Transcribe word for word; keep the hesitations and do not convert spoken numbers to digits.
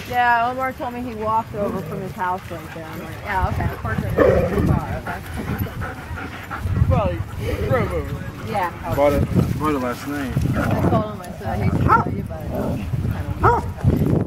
Yeah, Omar told me he walked over from his house right there. I'm like, yeah, okay, of course I know the car, okay. Probably drove over. Yeah. Bought it, bought it last night. I told him, I said, I hate to tell you, but I don't know.